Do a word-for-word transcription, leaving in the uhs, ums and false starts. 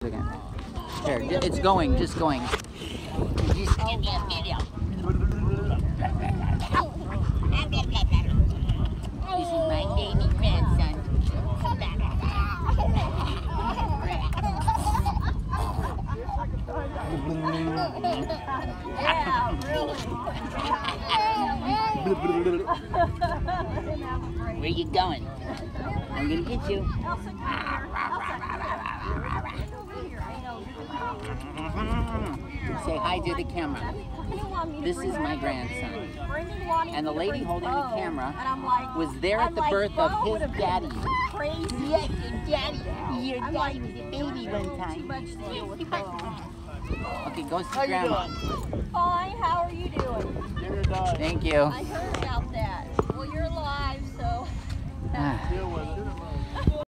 Again. Here, it's going, just going. Just give me a video. This is my baby grandson. Come back. Yeah, really. Where you going? I'm gonna get you. Say hi to the camera. This is my grandson. And the lady holding the camera was there at the birth of his daddy. Yes, your daddy. Your daddy was a baby one time. Okay, go see Grandma. Fine, how are you doing? Thank you. I heard about that. Well, you're alive, so... Ah. Deal with it.